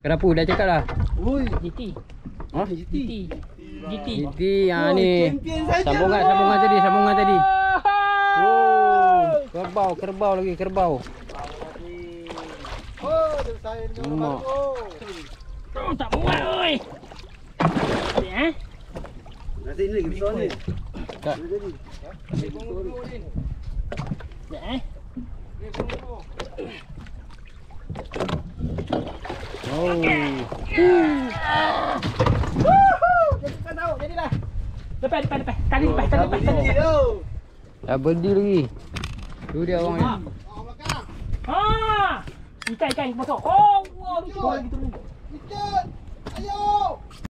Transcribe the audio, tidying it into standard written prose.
Kenapa dah cakap dah? Oi, GT. Ha? GT. GT. Jadi ni Champion saja. sambungan tadi. Oh, kerbau lagi. Oh, saya dengan Mak. baru. Oh, tak muat oi. Ya. Nanti ni lagi besar ni. Tak. Ya. Oh. Jadi tahu, jadilah. Depan. Tali depan. Biji tu. Dah berdi lagi. Tu dia orang ni. Ha! Ikan masuk. Oh, wow, ni tu. Ikan. Ayo.